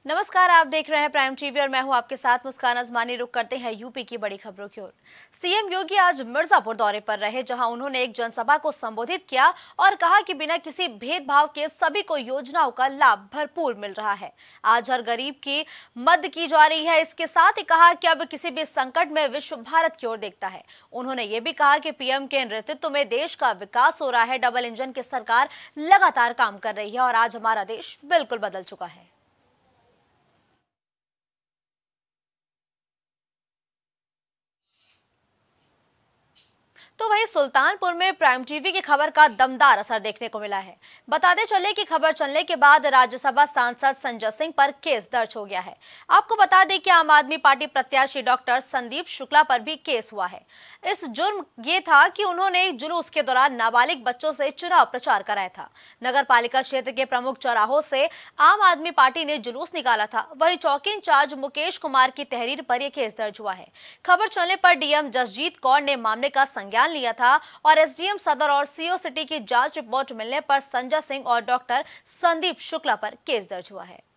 नमस्कार, आप देख रहे हैं प्राइम टीवी और मैं हूं आपके साथ मुस्कान अजमानी। रुक करते हैं यूपी की बड़ी खबरों की ओर। सीएम योगी आज मिर्जापुर दौरे पर रहे, जहां उन्होंने एक जनसभा को संबोधित किया और कहा कि बिना किसी भेदभाव के सभी को योजनाओं का लाभ भरपूर मिल रहा है। आज हर गरीब की मदद की जा रही है। इसके साथ ही कहा कि अब किसी भी संकट में विश्व भारत की ओर देखता है। उन्होंने ये भी कहा कि पीएम के नेतृत्व में देश का विकास हो रहा है। डबल इंजन की सरकार लगातार काम कर रही है और आज हमारा देश बिल्कुल बदल चुका है। तो वहीं सुल्तानपुर में प्राइम टीवी की खबर का दमदार असर देखने को मिला है। बताते चले कि खबर चलने के बाद राज्यसभा सांसद संजय सिंह पर केस दर्ज हो गया है। आपको बता दें कि आम आदमी पार्टी प्रत्याशी डॉक्टर संदीप शुक्ला पर भी केस हुआ है। इस जुर्म ये था कि उन्होंने जुलूस के दौरान नाबालिग बच्चों से चुनाव प्रचार कराया था। नगर पालिका क्षेत्र के प्रमुख चौराहों से आम आदमी पार्टी ने जुलूस निकाला था। वहीं चौकी इंचार्ज मुकेश कुमार की तहरीर पर यह केस दर्ज हुआ है। खबर चलने पर डीएम जसजीत कौर ने मामले का संज्ञान लिया था और एसडीएम सदर और सीओ सिटी की जांच रिपोर्ट मिलने पर संजय सिंह और डॉक्टर संदीप शुक्ला पर केस दर्ज हुआ है।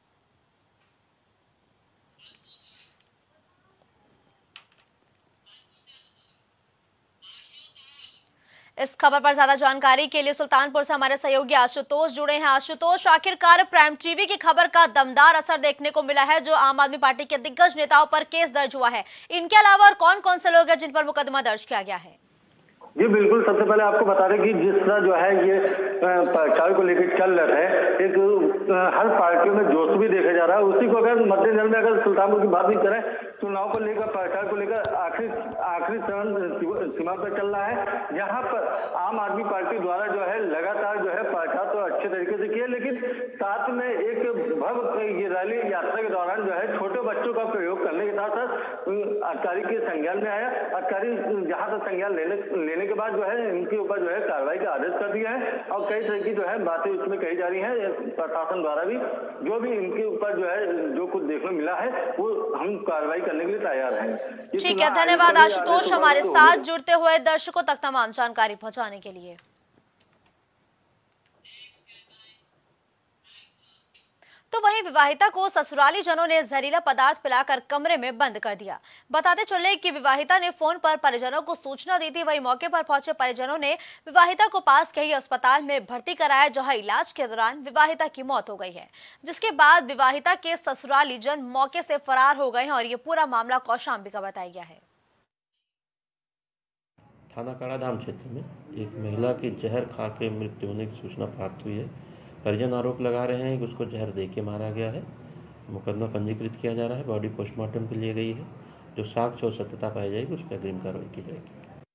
इस खबर पर ज्यादा जानकारी के लिए सुल्तानपुर से हमारे सहयोगी आशुतोष जुड़े हैं। आशुतोष, आखिरकार प्राइम टीवी की खबर का दमदार असर देखने को मिला है, जो आम आदमी पार्टी के दिग्गज नेताओं पर केस दर्ज हुआ है। इनके अलावा और कौन कौन से लोग हैं जिन पर मुकदमा दर्ज किया गया है? जी बिल्कुल, सबसे पहले आपको बता दें कि जिस तरह जो है ये प्रचार को लेकर चल रहा है, एक हर पार्टियों में जोश भी देखा जा रहा है। उसी को अगर मद्देनजर में अगर सुल्तानपुर की बात नहीं करें, चुनाव को लेकर प्रचार को लेकर आखिरी चरण सीमा पर चल रहा है। यहाँ पर आम आदमी पार्टी द्वारा जो है लगातार जो है प्रचार तो अच्छे तरीके से किया, लेकिन साथ में एक भव्य ये रैली यात्रा के दौरान जो है छोटे बच्चों का प्रयोग करने के साथ साथ अधिकारी के संज्ञान में आया। अधिकारी जहाँ तक संज्ञान लेने के बाद जो है इनके ऊपर जो है कार्रवाई का आदेश कर दिया है और कई तरह की जो है बातें इसमें कही जा रही हैं प्रशासन द्वारा भी। जो भी इनके ऊपर जो है जो कुछ देखने मिला है वो हम कार्रवाई करने के लिए तैयार हैं। ठीक है, धन्यवाद आशुतोष, हमारे साथ जुड़ते हुए दर्शकों तक तमाम जानकारी पहुंचाने के लिए। तो वहीं विवाहिता को ससुराली जनों ने जहरीला पदार्थ पिलाकर कमरे में बंद कर दिया। बताते चले कि विवाहिता ने फोन पर परिजनों को सूचना दी थी। वहीं मौके पर पहुंचे परिजनों ने विवाहिता को पास के ही अस्पताल में भर्ती कराया, जहां इलाज के दौरान विवाहिता की मौत हो गई है। जिसके बाद विवाहिता के ससुराली जन मौके से फरार हो गए हैं और ये पूरा मामला कौशाम्बी का बताया गया है। थाना काड़ाधाम क्षेत्र में एक महिला की जहर खा के मृत्यु होने की सूचना प्राप्त हुई है। परिजन आरोप लगा रहे हैं कि उसको जहर दे के मारा गया है। मुकदमा पंजीकृत किया जा रहा है। बॉडी पोस्टमार्टम के लिए गई है। जो साक्ष्य और सत्यता पाई जाएगी उस पर अग्रिम कार्रवाई की जाएगी।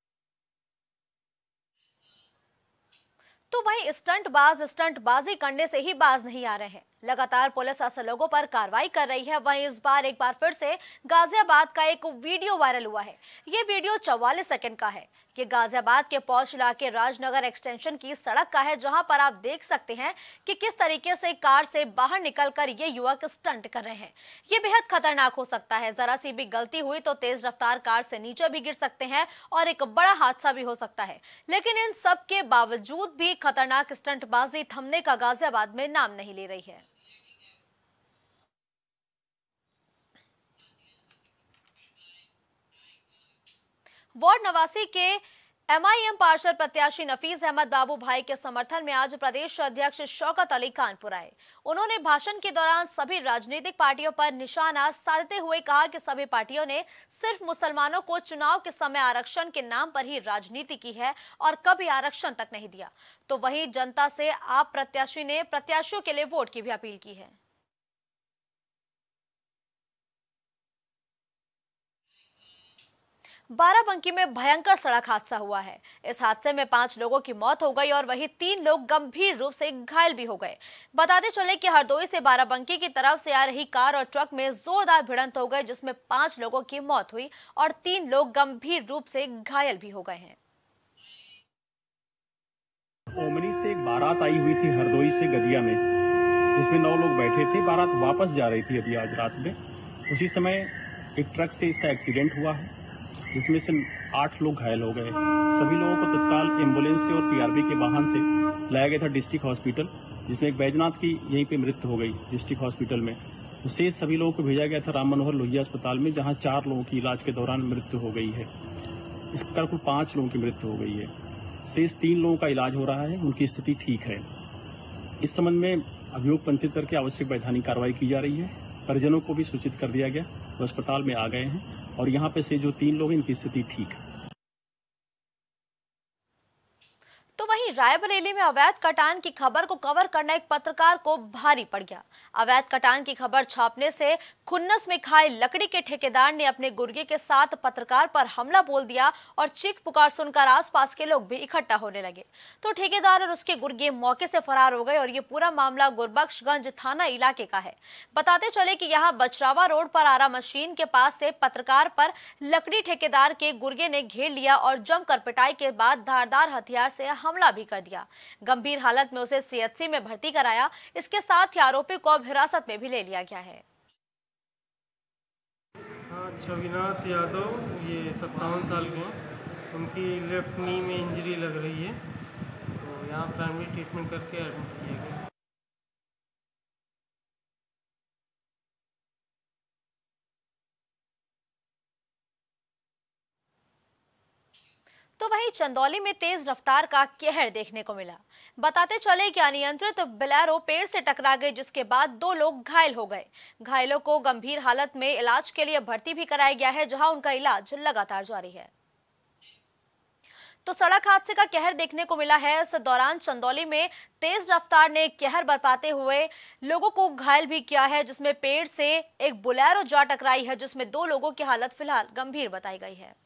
तो वहीं स्टंटबाजी करने से ही बाज नहीं आ रहे हैं। लगातार पुलिस ऐसे लोगों पर कार्रवाई कर रही है। वहीं इस बार एक बार फिर से गाजियाबाद का एक वीडियो वायरल हुआ है। ये वीडियो 44 सेकंड का है। ये गाजियाबाद के पौष इलाके राजनगर एक्सटेंशन की सड़क का है, जहां पर आप देख सकते हैं कि किस तरीके से कार से बाहर निकलकर ये युवक स्टंट कर रहे हैं। ये बेहद खतरनाक हो सकता है। जरा सी भी गलती हुई तो तेज रफ्तार कार से नीचे भी गिर सकते हैं और एक बड़ा हादसा भी हो सकता है। लेकिन इन सब के बावजूद भी खतरनाक स्टंटबाजी थमने का गाजियाबाद में नाम नहीं ले रही है। वार्ड नवासी के एमआईएम पार्षद प्रत्याशी नफीस अहमद बाबू भाई के समर्थन में आज प्रदेश अध्यक्ष शौकत अली कानपुर आए। उन्होंने भाषण के दौरान सभी राजनीतिक पार्टियों पर निशाना साधते हुए कहा कि सभी पार्टियों ने सिर्फ मुसलमानों को चुनाव के समय आरक्षण के नाम पर ही राजनीति की है और कभी आरक्षण तक नहीं दिया। तो वहीं जनता से आप प्रत्याशी ने प्रत्याशियों के लिए वोट की भी अपील की है। बाराबंकी में भयंकर सड़क हादसा हुआ है। इस हादसे में 5 लोगों की मौत हो गई और वहीं 3 लोग गंभीर रूप से घायल भी हो गए। बताते चले कि हरदोई से बाराबंकी की तरफ से आ रही कार और ट्रक में जोरदार भिड़ंत हो गई, जिसमें 5 लोगों की मौत हुई और 3 लोग गंभीर रूप से घायल भी हो गए हैं। ओमनी से एक बारात आई हुई थी हरदोई से गदिया में, जिसमें 9 लोग बैठे थे। बारात वापस जा रही थी अभी आज रात में। उसी समय एक ट्रक से इसका एक्सीडेंट हुआ है, जिसमें से 8 लोग घायल हो गए। सभी लोगों को तत्काल एम्बुलेंस से और पीआरबी के वाहन से लाया गया था डिस्ट्रिक्ट हॉस्पिटल, जिसमें एक बैजनाथ की यहीं पे मृत्यु हो गई डिस्ट्रिक्ट हॉस्पिटल में। तो शेष सभी लोगों को भेजा गया था राम मनोहर लोहिया अस्पताल में, जहां 4 लोगों की इलाज के दौरान मृत्यु हो गई है। इस प्रकार कुल 5 लोगों की मृत्यु हो गई है। शेष 3 लोगों का इलाज हो रहा है, उनकी स्थिति ठीक है। इस संबंध में अभियोग पंजीकृत करके आवश्यक वैधानिक कार्रवाई की जा रही है। परिजनों को भी सूचित कर दिया गया, वो अस्पताल में आ गए हैं और यहाँ पे से जो 3 लोग हैं इनकी स्थिति ठीक है। तो वहीं रायबरेली में अवैध कटान की खबर को कवर करना एक पत्रकार को भारी पड़ गया। अवैध कटान की खबर छापने से खुन्नस में खाए लकड़ी के ठेकेदार ने अपने गुर्गे के साथ पत्रकार पर हमला बोल दिया और चीख पुकार सुनकर आसपास के लोग भी इकट्ठा होने लगे। तो ठेकेदार और उसके गुर्गे मौके से फरार हो गए और ये पूरा मामला गुरबख्शगंज थाना इलाके का है। बताते चले कि यहाँ बचरावा रोड पर आरा मशीन के पास से पत्रकार पर लकड़ी ठेकेदार के गुर्गे ने घेर लिया और जमकर पिटाई के बाद धारदार हथियार से हमला भी कर दिया। गंभीर हालत में उसे सीएचसी में भर्ती कराया। इसके साथ ही आरोपी को अब हिरासत में भी ले लिया गया है। छविनाथ यादव, ये 57 साल के हैं। उनकी लेफ्ट नी में इंजरी लग रही है, तो यहाँ प्राइमरी ट्रीटमेंट करके एडमिट किए गए। तो वहीं चंदौली में तेज रफ्तार का कहर देखने को मिला। बताते चले कि अनियंत्रित बोलेरो पेड़ से टकरा गई, जिसके बाद 2 लोग घायल हो गए। घायलों को गंभीर हालत में इलाज के लिए भर्ती भी कराया गया है, जहां उनका इलाज लगातार जारी है। तो सड़क हादसे का कहर देखने को मिला है। इस दौरान चंदौली में तेज रफ्तार ने कहर बरपाते हुए लोगों को घायल भी किया है, जिसमें पेड़ से एक बोलेरो जा टकराई है, जिसमें 2 लोगों की हालत फिलहाल गंभीर बताई गई है।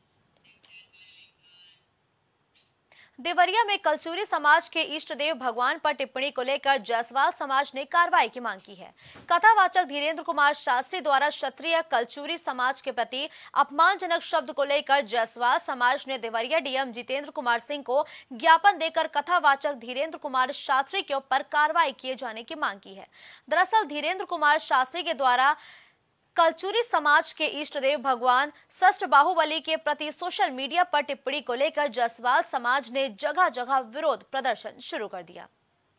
देवरिया में कलचुरी समाज के इष्ट देव भगवान पर टिप्पणी को लेकर जायसवाल समाज ने कार्रवाई की मांग की है। कथावाचक धीरेन्द्र कुमार शास्त्री द्वारा क्षत्रिय कलचुरी समाज के प्रति अपमानजनक शब्द को लेकर जायसवाल समाज ने देवरिया डीएम जितेंद्र कुमार सिंह को ज्ञापन देकर कथावाचक धीरेन्द्र कुमार शास्त्री के ऊपर कार्रवाई किए जाने की मांग की है। दरअसल धीरेन्द्र कुमार शास्त्री के द्वारा कलचुरी समाज के इष्ट देव भगवान षष्ठ बाहुबली के प्रति सोशल मीडिया पर टिप्पणी को लेकर जायसवाल समाज ने जगह जगह विरोध प्रदर्शन शुरू कर दिया।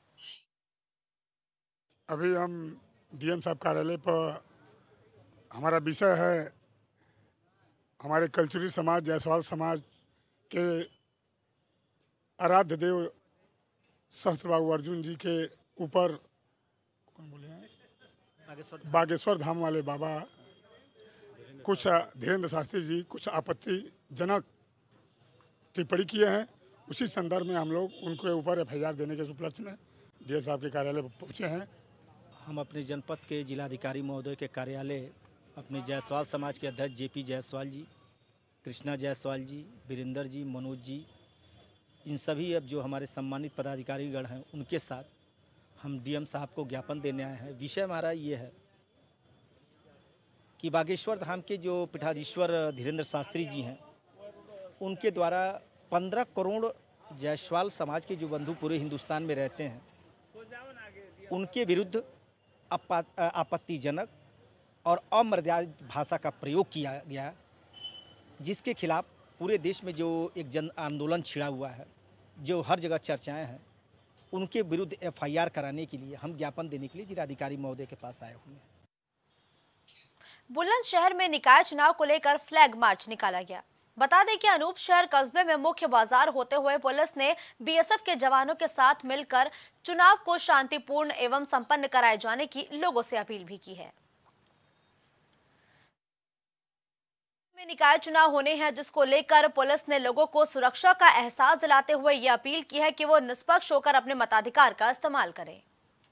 अभी हम डीएम साहब कार्यालय पर हमारा विषय है हमारे कलचुरी समाज जायसवाल समाज के आराध्य देव सहस्त्रबाहु अर्जुन जी के ऊपर कौन बोले हैं बागेश्वर धाम वाले बाबा कुछ धीरेन्द्र शास्त्री जी कुछ आपत्तिजनक टिप्पणी किए हैं। उसी संदर्भ में हम लोग उनके ऊपर एफआईआर देने के उपलक्ष्य में डीएम साहब के कार्यालय पर पहुँचे हैं। हम अपने जनपद के जिलाधिकारी महोदय के कार्यालय अपने जायसवाल समाज के अध्यक्ष जेपी जायसवाल जी, कृष्णा जायसवाल जी, वीरेंद्र जी, मनोज जी, इन सभी अब जो हमारे सम्मानित पदाधिकारीगण हैं उनके साथ हम डीएम साहब को ज्ञापन देने आए हैं। विषय हमारा ये है कि बागेश्वर धाम के जो पीठाधीश्वर धीरेन्द्र शास्त्री जी हैं, उनके द्वारा 15 करोड़ जायसवाल समाज के जो बंधु पूरे हिंदुस्तान में रहते हैं, उनके विरुद्ध आपत्तिजनक और अमर्यादित भाषा का प्रयोग किया गया, जिसके खिलाफ पूरे देश में जो एक जन आंदोलन छिड़ा हुआ है, जो हर जगह चर्चाएं हैं, उनके विरुद्ध एफआईआर कराने के लिए हम ज्ञापन देने के लिए जिलाधिकारी महोदय के पास आए हुए हैं। बुलंदशहर में निकाय चुनाव को लेकर फ्लैग मार्च निकाला गया। बता दें कि अनूप शहर कस्बे में मुख्य बाजार होते हुए पुलिस ने बीएसएफ के जवानों के साथ मिलकर चुनाव को शांतिपूर्ण एवं संपन्न कराए जाने की लोगों से अपील भी की है। में निकाय चुनाव होने हैं, जिसको लेकर पुलिस ने लोगों को सुरक्षा का एहसास दिलाते हुए यह अपील की है कि वो निष्पक्ष होकर अपने मताधिकार का इस्तेमाल करें।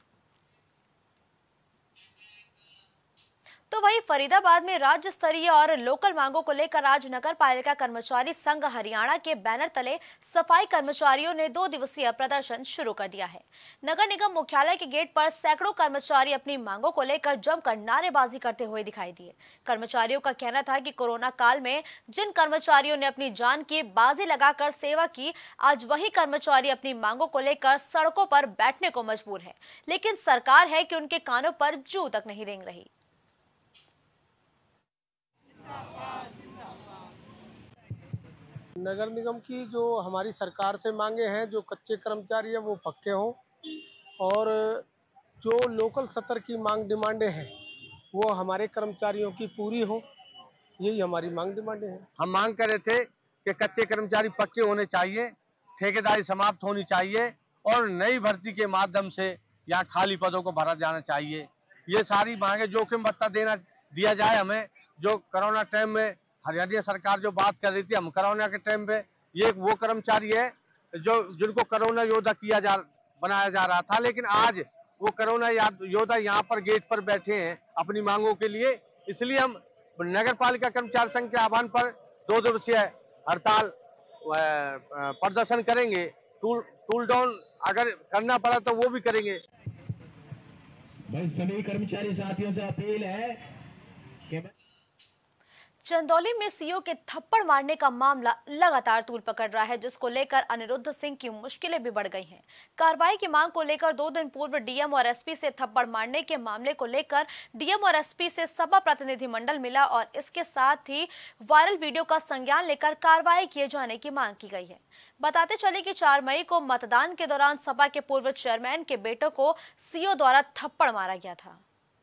तो वहीं फरीदाबाद में राज्य स्तरीय और लोकल मांगों को लेकर आज नगर पालिका कर्मचारी संघ हरियाणा के बैनर तले सफाई कर्मचारियों ने 2 दिवसीय प्रदर्शन शुरू कर दिया है। नगर निगम मुख्यालय के गेट पर सैकड़ों कर्मचारी अपनी मांगों को लेकर जमकर नारेबाजी करते हुए दिखाई दिए। कर्मचारियों का कहना था कि कोरोना काल में जिन कर्मचारियों ने अपनी जान की बाजी लगाकर सेवा की, आज वही कर्मचारी अपनी मांगों को लेकर सड़कों पर बैठने को मजबूर है, लेकिन सरकार है कि उनके कानों पर जू तक नहीं रेंग रही। नगर निगम की जो हमारी सरकार से मांगे हैं, जो कच्चे कर्मचारी हैं वो पक्के हों, और जो लोकल स्तर की डिमांडें हैं वो हमारे कर्मचारियों की पूरी हो, यही हमारी मांग डिमांडें हैं। हम मांग कर रहे थे कि कच्चे कर्मचारी पक्के होने चाहिए, ठेकेदारी समाप्त होनी चाहिए और नई भर्ती के माध्यम से यहाँ खाली पदों को भरा जाना चाहिए। ये सारी मांगे, जोखिम भत्ता दिया जाए हमें, जो कोरोना टाइम में हरियाणा सरकार जो बात कर रही थी, हम कोरोना के टाइम पे ये वो कर्मचारी है जो जिनको कोरोना योद्धा बनाया जा रहा था, लेकिन आज वो कोरोना योद्धा यहाँ पर गेट पर बैठे हैं अपनी मांगों के लिए। इसलिए हम नगर पालिका कर्मचारी संघ के आह्वान पर 2 दिवसीय हड़ताल प्रदर्शन करेंगे। टूल डाउन अगर करना पड़ा तो वो भी करेंगे। भाई सभी कर्मचारी साथियों से अपील है कि चंदौली में सीओ के थप्पड़ मारने का मामला लगातार तूल पकड़ रहा है, जिसको लेकर अनिरुद्ध सिंह की मुश्किलें भी बढ़ गई हैं। कार्रवाई की मांग को लेकर 2 दिन पूर्व डीएम और एसपी से थप्पड़ मारने के मामले को लेकर डीएम और एसपी से सभा प्रतिनिधिमंडल मिला और इसके साथ ही वायरल वीडियो का संज्ञान लेकर कार्रवाई किए जाने की मांग की गई है। बताते चले कि 4 मई को मतदान के दौरान सभा के पूर्व चेयरमैन के बेटे को सीओ द्वारा थप्पड़ मारा गया था।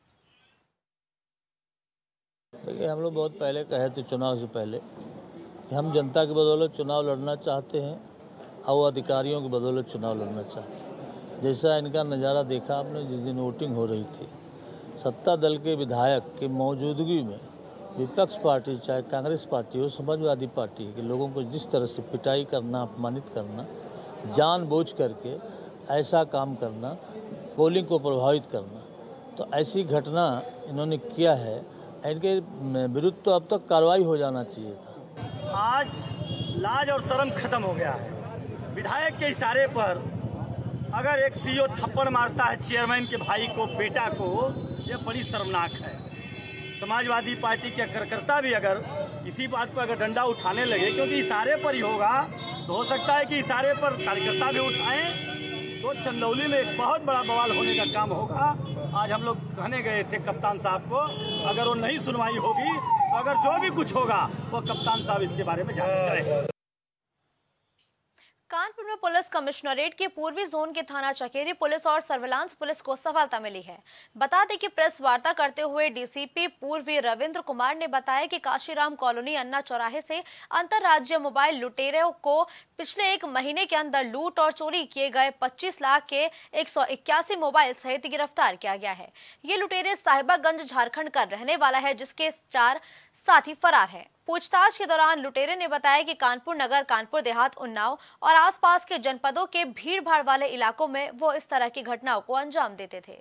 देखिए, हम लोग बहुत पहले कहे थे चुनाव से पहले कि हम जनता की बदौलत चुनाव लड़ना चाहते हैं और वो अधिकारियों की बदौलत चुनाव लड़ना चाहते हैं। जैसा इनका नज़ारा देखा आपने जिस दिन वोटिंग हो रही थी, सत्ता दल के विधायक की मौजूदगी में विपक्ष पार्टी चाहे कांग्रेस पार्टी हो, समाजवादी पार्टी के लोगों को जिस तरह से पिटाई करना, अपमानित करना, जानबूझ करके ऐसा काम करना, पोलिंग को प्रभावित करना, तो ऐसी घटना इन्होंने किया है। इनके विरुद्ध तो अब तक कार्रवाई हो जाना चाहिए था। आज लाज और शर्म खत्म हो गया है। विधायक के इशारे पर अगर एक सीओ थप्पड़ मारता है चेयरमैन के भाई को, बेटा को, यह बड़ी शर्मनाक है। समाजवादी पार्टी के कार्यकर्ता भी अगर इसी बात पर अगर डंडा उठाने लगे, क्योंकि इशारे पर ही होगा, तो हो सकता है कि इशारे पर कार्यकर्ता भी उठाएं, तो चंदौली में एक बहुत बड़ा बवाल होने का काम होगा। आज हम लोग कहने गए थे कप्तान साहब को, अगर वो नहीं सुनवाई होगी तो अगर जो भी कुछ होगा वो कप्तान साहब इसके बारे में जांच करें। कानपुर में पुलिस कमिश्नरेट के पूर्वी जोन के थाना चकेरी पुलिस और सर्विलांस पुलिस को सफलता मिली है। बता दें कि प्रेस वार्ता करते हुए डीसीपी पूर्वी रविंद्र कुमार ने बताया कि काशीराम कॉलोनी अन्ना चौराहे से अंतरराज्यीय मोबाइल लुटेरों को पिछले 1 महीने के अंदर लूट और चोरी किए गए 25 लाख के 181 मोबाइल सहित गिरफ्तार किया गया है। ये लुटेरे साहिबागंज झारखंड का रहने वाला है, जिसके 4 साथी फरार है। पूछताछ के दौरान लुटेरे ने बताया कि कानपुर नगर, कानपुर देहात, उन्नाव और आसपास के जनपदों के भीड़-भाड़ वाले इलाकों में वो इस तरह की घटनाओं को अंजाम देते थे।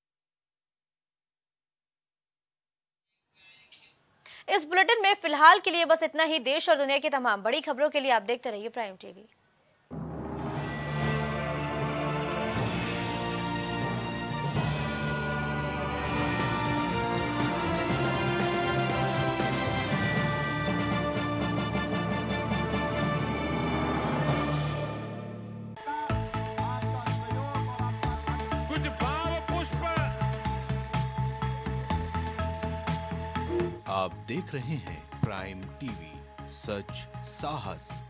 इस बुलेटिन में फिलहाल के लिए बस इतना ही। देश और दुनिया की तमाम बड़ी खबरों के लिए आप देखते रहिए प्राइम टीवी। आप देख रहे हैं प्राइम टीवी, सच, साहस